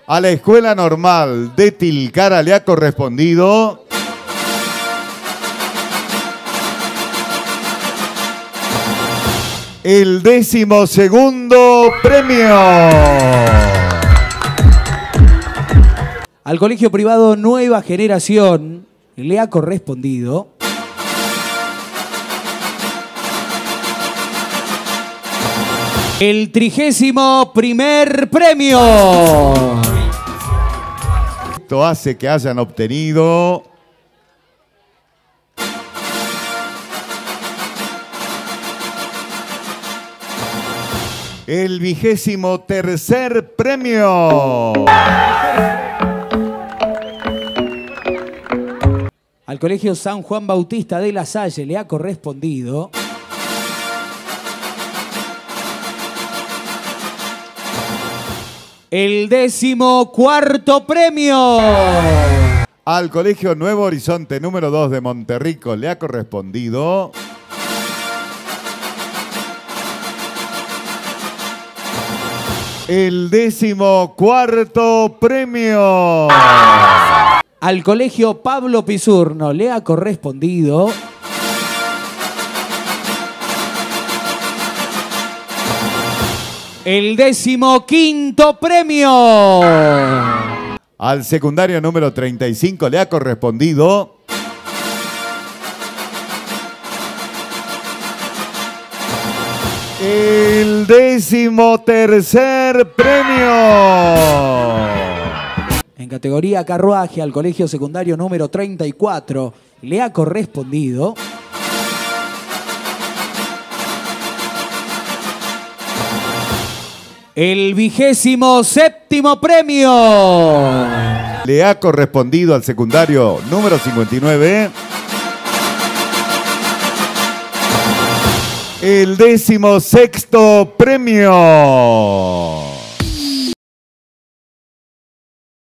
A la Escuela Normal de Tilcara le ha correspondido el 12º premio. Al Colegio Privado Nueva Generación le ha correspondido el 31º premio. Esto hace que hayan obtenido el 23º premio. Al Colegio San Juan Bautista de La Salle le ha correspondido el 14º premio. Al Colegio Nuevo Horizonte número 2 de Monterrico le ha correspondido el 14º premio. Al Colegio Pablo Pisurno le ha correspondido el 15º premio. Al secundario número 35 le ha correspondido el 13º premio. En categoría carruaje, al Colegio Secundario número 34 le ha correspondido el 27º premio. Le ha correspondido al secundario número 59 el 16º premio.